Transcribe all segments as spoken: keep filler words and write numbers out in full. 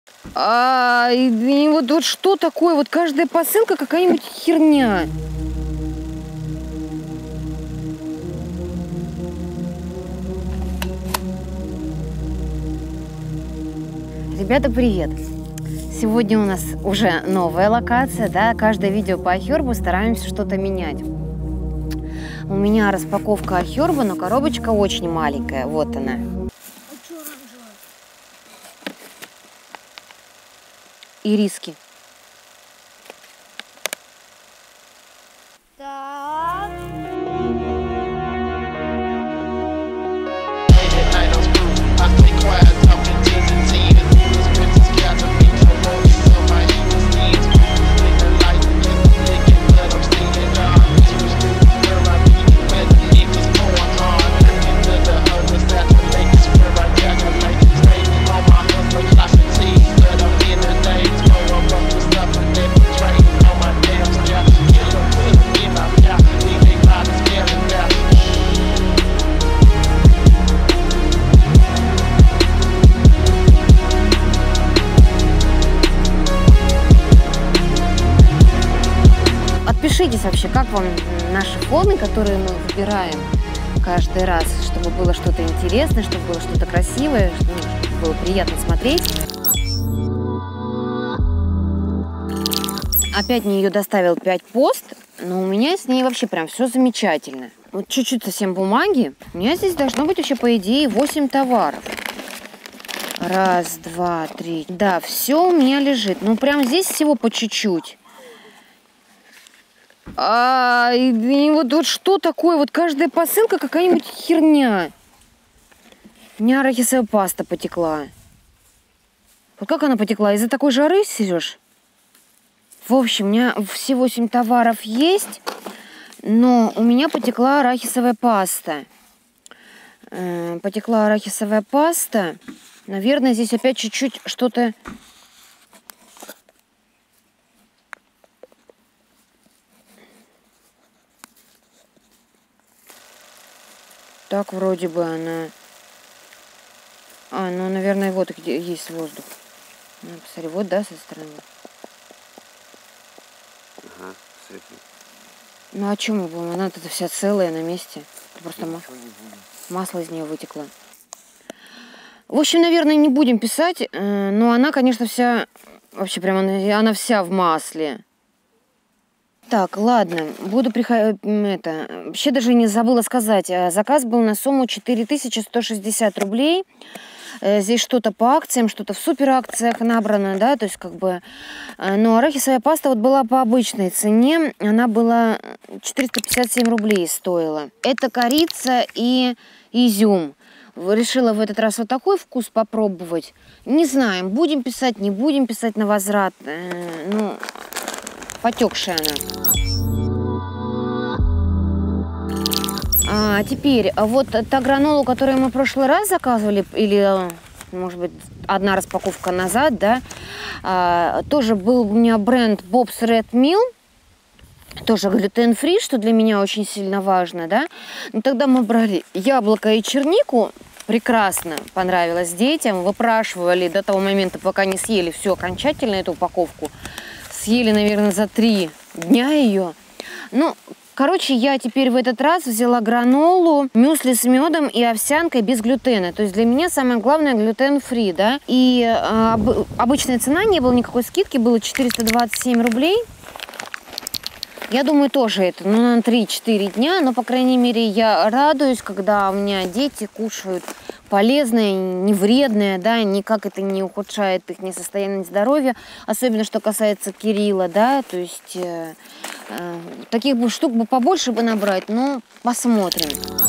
А, и, и вот, вот что такое? Вот каждая посылка какая-нибудь херня. Ребята, привет! Сегодня у нас уже новая локация, да? Каждое видео по iHerb стараемся что-то менять. У меня распаковка iHerb, но коробочка очень маленькая. Вот она. Ириски. Так. Пишитесь вообще, как вам наши фоны, которые мы выбираем каждый раз, чтобы было что-то интересное, чтобы было что-то красивое, чтобы было приятно смотреть. Опять мне ее доставил пять пост, но у меня с ней вообще прям все замечательно. Вот чуть-чуть совсем бумаги. У меня здесь должно быть вообще, по идее, восемь товаров. Раз, два, три. Да, все у меня лежит. Ну, прям здесь всего по чуть-чуть. А, и, и вот, вот что такое? Вот каждая посылка какая-нибудь херня. У меня арахисовая паста потекла. Вот как она потекла? Из-за такой жары, Сереж? В общем, у меня все восемь товаров есть, но у меня потекла арахисовая паста. Э, потекла арахисовая паста. Наверное, здесь опять чуть-чуть что-то... Так, вроде бы она... А, ну, наверное, вот где есть воздух. Ну, посмотри, вот, да, со стороны. Ага, с этим. Ну, а чем мы будем? Она тут вся целая на месте. Просто ма... масло из нее вытекло. В общем, наверное, не будем писать. Но она, конечно, вся... Вообще, прям она, она вся в масле. Так, ладно, буду приходить, это, вообще даже не забыла сказать, заказ был на сумму четыре тысячи сто шестьдесят рублей, здесь что-то по акциям, что-то в суперакциях набрано, да, то есть как бы, но арахисовая паста вот была по обычной цене, она была четыреста пятьдесят семь рублей стоила. Это корица и изюм. Решила в этот раз вот такой вкус попробовать, не знаем, будем писать, не будем писать на возврат, ну... Потекшая она. А теперь, вот та гранолу, которую мы в прошлый раз заказывали, или, может быть, одна распаковка назад, да, а, тоже был у меня бренд Bob's Red Mill, тоже глютен-фри, что для меня очень сильно важно, да. Но тогда мы брали яблоко и чернику, прекрасно понравилось детям, выпрашивали до того момента, пока не съели всю окончательно эту упаковку. Съели, наверное, за три дня ее. Ну, короче, я теперь в этот раз взяла гранолу, мюсли с медом и овсянкой без глютена. То есть для меня самое главное глютен-фри, да. И э, об, обычная цена, не было никакой скидки, было четыреста двадцать семь рублей. Я думаю, тоже это, ну, на три-четыре дня, но, по крайней мере, я радуюсь, когда у меня дети кушают полезное, не вредное, да, никак это не ухудшает их ни состояние здоровья, особенно, что касается Кирилла, да, то есть э, э, таких бы штук бы побольше бы набрать, но посмотрим.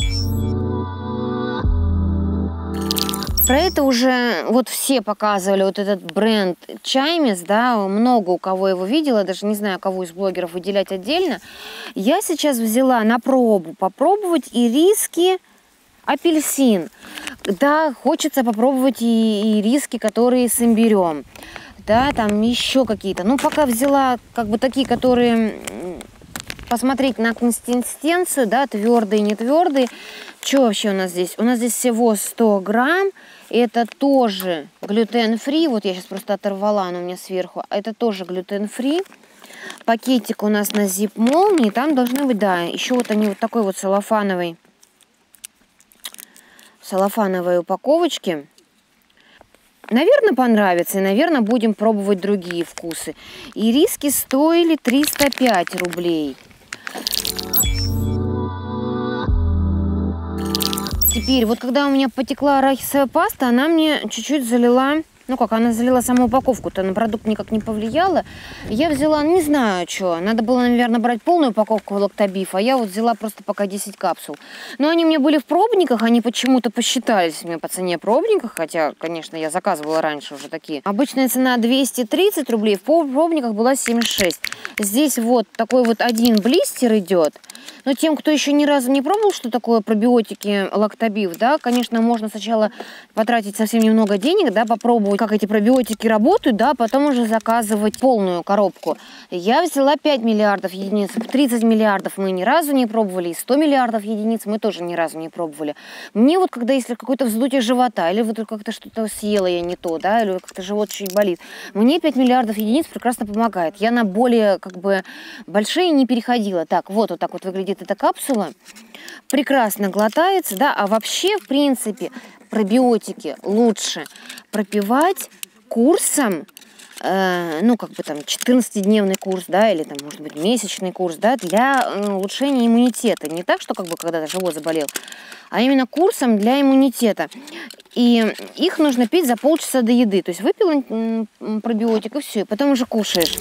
Про это уже вот все показывали, вот этот бренд Чаймис, да, много у кого его видела, даже не знаю, кого из блогеров выделять отдельно. Я сейчас взяла на пробу попробовать ириски апельсин. Да, хочется попробовать и ириски, которые с имбирем. Да, там еще какие-то. Ну, пока взяла как бы такие, которые... Посмотреть на консистенцию, да, твердые, не твердые. Что вообще у нас здесь? У нас здесь всего сто грамм. Это тоже глютен-фри. Вот я сейчас просто оторвала, она у меня сверху. Это тоже глютен-фри. Пакетик у нас на зип-молнии. Там должны быть, да, еще вот они вот такой вот целлофановой, целлофановой упаковочки. Наверное, понравится. И, наверное, будем пробовать другие вкусы. Ириски стоили триста пять рублей. Теперь, вот когда у меня потекла арахисовая паста, она мне чуть-чуть залила... Ну как, она залила саму упаковку-то, на продукт никак не повлияла. Я взяла, не знаю, что. Надо было, наверное, брать полную упаковку лактобиф, а я вот взяла просто пока десять капсул. Но они у меня были в пробниках, они почему-то посчитались мне по цене пробниках, хотя, конечно, я заказывала раньше уже такие. Обычная цена двести тридцать рублей, в пробниках была семьдесят шесть. Здесь вот такой вот один блистер идет. Но тем, кто еще ни разу не пробовал, что такое пробиотики лактобиф, да, конечно, можно сначала потратить совсем немного денег, да, попробовать, как эти пробиотики работают, да, потом уже заказывать полную коробку. Я взяла пять миллиардов единиц, тридцать миллиардов мы ни разу не пробовали, и сто миллиардов единиц мы тоже ни разу не пробовали. Мне вот, когда если какое-то вздутие живота, или вот как-то что-то съела я не то, да, или как-то живот чуть болит, мне пять миллиардов единиц прекрасно помогает. Я на более, как бы, большие не переходила. Так, вот, вот так вот выглядит эта капсула. Прекрасно глотается, да, а вообще, в принципе, пробиотики лучше пропивать курсом, э, ну, как бы там четырнадцатидневный курс, да, или там, может быть, месячный курс, да, для э, улучшения иммунитета. Не так, что как бы когда-то живот заболел, а именно курсом для иммунитета. И их нужно пить за полчаса до еды. То есть выпила пробиотик и все, и потом уже кушаешь.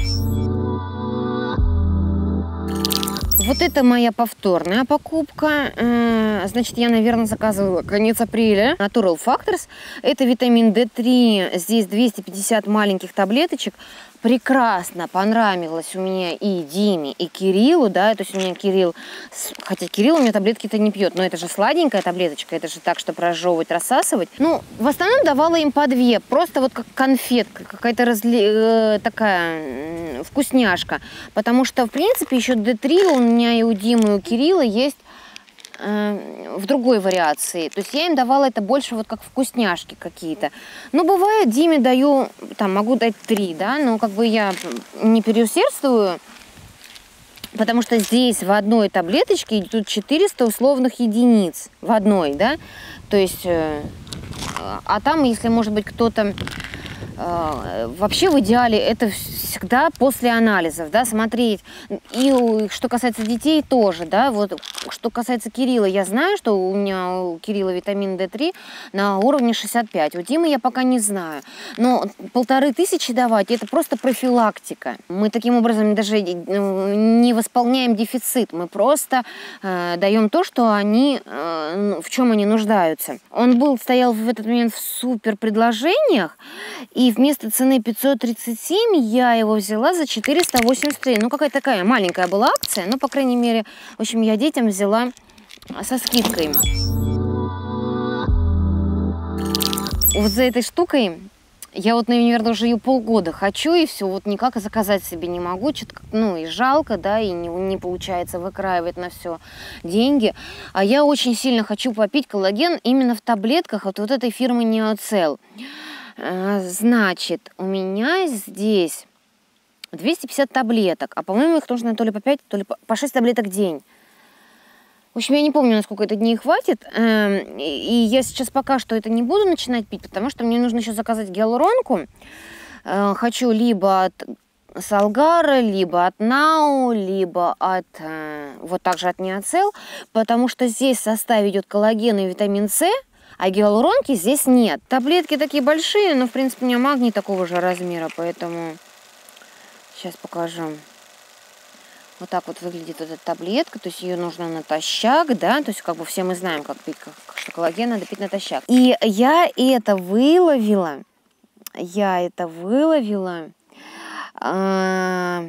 Вот это моя повторная покупка. Значит, я, наверное, заказывала конец апреля. Natural Factors. Это витамин дэ три. Здесь двести пятьдесят маленьких таблеточек. Прекрасно понравилось у меня и Диме, и Кириллу, да, то есть у меня Кирилл, хотя Кирилл у меня таблетки-то не пьет, но это же сладенькая таблеточка, это же так, чтобы разжевывать, рассасывать. Ну, в основном давала им по две, просто вот как конфетка, какая-то разли... э, такая вкусняшка, потому что, в принципе, еще дэ три у меня и у Димы, и у Кирилла есть в другой вариации. То есть я им давала это больше вот как вкусняшки какие-то. Но бывает, Диме даю, там, могу дать три, да, но как бы я не переусердствую, потому что здесь в одной таблеточке идут четыреста условных единиц. В одной, да. То есть, а там, если, может быть, кто-то... Вообще в идеале это всегда после анализов, да, смотреть. И что касается детей тоже, да, вот что касается Кирилла, я знаю, что у меня у Кирилла витамин дэ три на уровне шестьдесят пять, у Димы я пока не знаю. Но полторы тысячи давать, это просто профилактика. Мы таким образом даже не восполняем дефицит, мы просто э, даем то, что они, э, в чем они нуждаются. Он был, стоял в этот момент в супер предложениях, и вместо цены пятьсот тридцать семь я его взяла за четыреста восемьдесят три. Ну, какая-то такая маленькая была акция, но, по крайней мере, в общем, я детям взяла со скидкой. Вот за этой штукой я вот, наверное, уже ее полгода хочу, и все, вот никак заказать себе не могу. Что-то, ну, и жалко, да, и не, не получается выкраивать на все деньги. А я очень сильно хочу попить коллаген именно в таблетках от вот этой фирмы Неоцел. Значит, у меня здесь двести пятьдесят таблеток, а по-моему их нужно то ли по пять, то ли по шесть таблеток в день. В общем, я не помню, насколько это дней хватит, и я сейчас пока что это не буду начинать пить, потому что мне нужно еще заказать гиалуронку. Хочу либо от Салгара, либо от Нау, либо от, вот также от Неоцел, потому что здесь в составе идет коллаген и витамин С, а гиалуронки здесь нет. Таблетки такие большие, но, в принципе, у меня магний такого же размера, поэтому сейчас покажу. Вот так вот выглядит эта таблетка, то есть ее нужно натощак, да, то есть как бы все мы знаем, как пить, как, что коллаген надо пить натощак. И я это выловила, я это выловила э,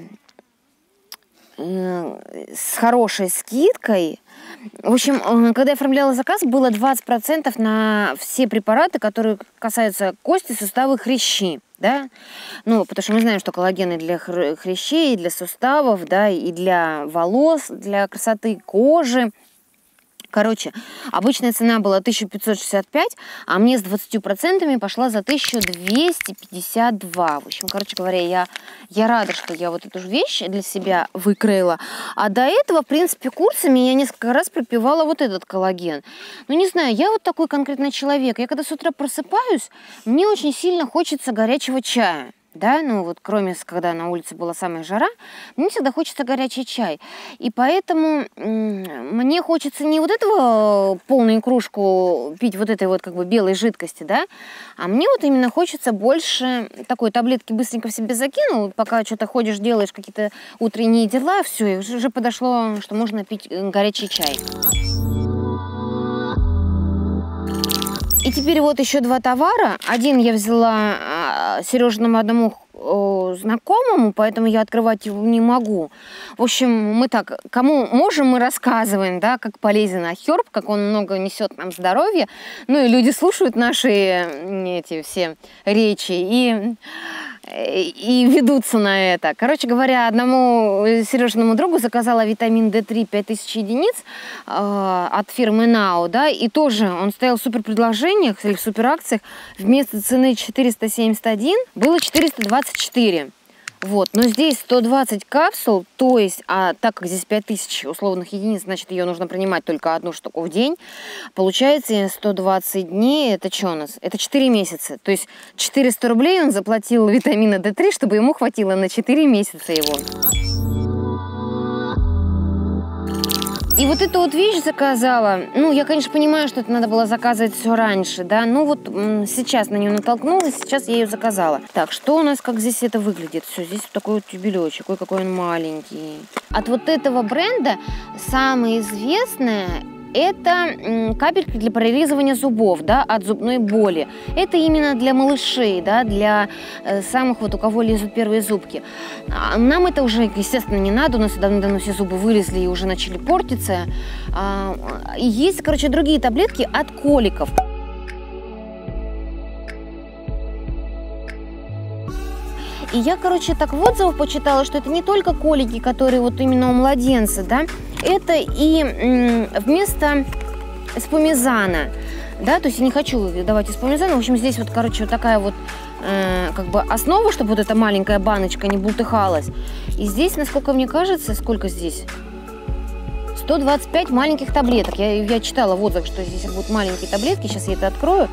э, с хорошей скидкой. В общем, когда я оформляла заказ, было двадцать процентов на все препараты, которые касаются кости, суставы, хрящи, да, ну, потому что мы знаем, что коллаген и для хрящей, и для суставов, да, и для волос, для красоты кожи, Короче, обычная цена была тысяча пятьсот шестьдесят пять, а мне с двадцатью процентами пошла за тысячу двести пятьдесят два. В общем, короче говоря, я, я рада, что я вот эту вещь для себя выкроила. А до этого, в принципе, курсами я несколько раз пропивала вот этот коллаген. Ну, не знаю, я вот такой конкретный человек. Я когда с утра просыпаюсь, мне очень сильно хочется горячего чая. Да, ну вот кроме, когда на улице была самая жара, мне всегда хочется горячий чай. И поэтому мне хочется не вот этого полную кружку пить, вот этой вот как бы белой жидкости, да, а мне вот именно хочется больше такой таблетки быстренько в себе закинул, пока что-то ходишь, делаешь какие-то утренние дела, все, и уже подошло, что можно пить горячий чай. И теперь вот еще два товара. Один я взяла Сережиному одному знакомому, поэтому я открывать его не могу. В общем, мы так, кому можем, мы рассказываем, да, как полезен ахерб, как он много несет нам здоровья. Ну и люди слушают наши эти все речи и, и ведутся на это. Короче говоря, одному Сережиному другу заказала витамин дэ три пять тысяч единиц э, от фирмы Now, да, и тоже он стоял в супер предложениях или в супер акциях. Вместо цены четыреста семьдесят один было четыреста двадцать четыре. Вот, но здесь сто двадцать капсул, то есть, а так как здесь пять тысяч условных единиц, значит, ее нужно принимать только одну штуку в день. Получается, сто двадцать дней, это что у нас? Это четыре месяца. То есть четыреста рублей он заплатил витамина дэ три, чтобы ему хватило на четыре месяца его. И вот эту вот вещь заказала. Ну, я, конечно, понимаю, что это надо было заказывать все раньше, да. Ну, вот сейчас на нее натолкнулась, сейчас я ее заказала. Так, что у нас, как здесь это выглядит? Все, здесь вот такой вот тюбелечек. Ой, какой он маленький. От вот этого бренда самое известное — это капельки для прорезывания зубов, да, от зубной боли. Это именно для малышей, да, для э, самых вот, у кого лезут первые зубки. А нам это уже, естественно, не надо. У нас давно-давно все зубы вылезли и уже начали портиться. А, и есть, короче, другие таблетки от коликов. И я, короче, так в отзывах почитала, что это не только колики, которые вот именно у младенца, да, это и вместо спумизана, да, то есть я не хочу давать спумизана. В общем, здесь вот, короче, вот такая вот э, как бы основа, чтобы вот эта маленькая баночка не бултыхалась. И здесь, насколько мне кажется, сколько здесь? сто двадцать пять маленьких таблеток. Я, я читала в отзывах, что здесь будут маленькие таблетки. Сейчас я это открою.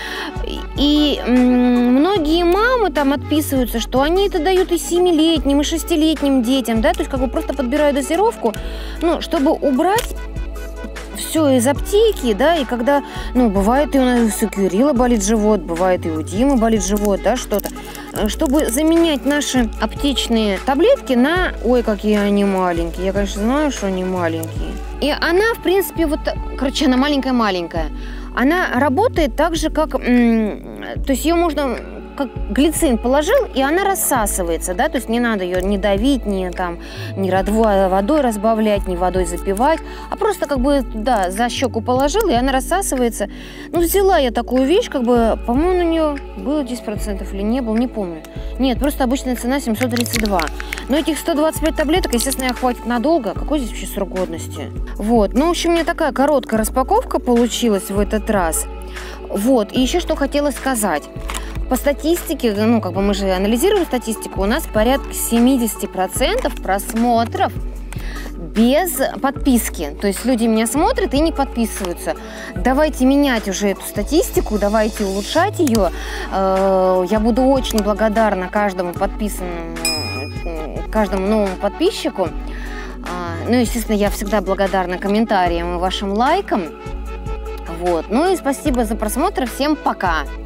И м, многие мамы там отписываются, что они это дают и семилетним, и шестилетним детям, да, то есть как бы просто подбирают дозировку, ну, чтобы убрать все из аптеки, да, и когда, ну, бывает и у нас у Кирилла болит живот, бывает и у Димы болит живот, да, что-то, чтобы заменять наши аптечные таблетки на, ой, какие они маленькие, я, конечно, знаю, что они маленькие. И она, в принципе, вот, короче, она маленькая-маленькая. Она работает так же, как, то есть ее можно, как глицин положил, и она рассасывается, да, то есть не надо ее не давить, не там, не водой разбавлять, не водой запивать, а просто как бы, да, за щеку положил, и она рассасывается. Ну, взяла я такую вещь, как бы, по-моему, на нее было десять процентов или не было, не помню. Нет, просто обычная цена семьсот тридцать два. Но этих сто двадцать пять таблеток, естественно, хватит надолго. Какой здесь вообще срок годности? Вот, ну, в общем, у меня такая короткая распаковка получилась в этот раз. Вот, и еще что хотела сказать. По статистике, ну, как бы мы же анализируем статистику, у нас порядка семьдесят процентов просмотров без подписки. То есть люди меня смотрят и не подписываются. Давайте менять уже эту статистику, давайте улучшать ее. Я буду очень благодарна каждому подписанному, каждому новому подписчику. Ну, естественно, я всегда благодарна комментариям и вашим лайкам. Вот. Ну и спасибо за просмотр. Всем пока!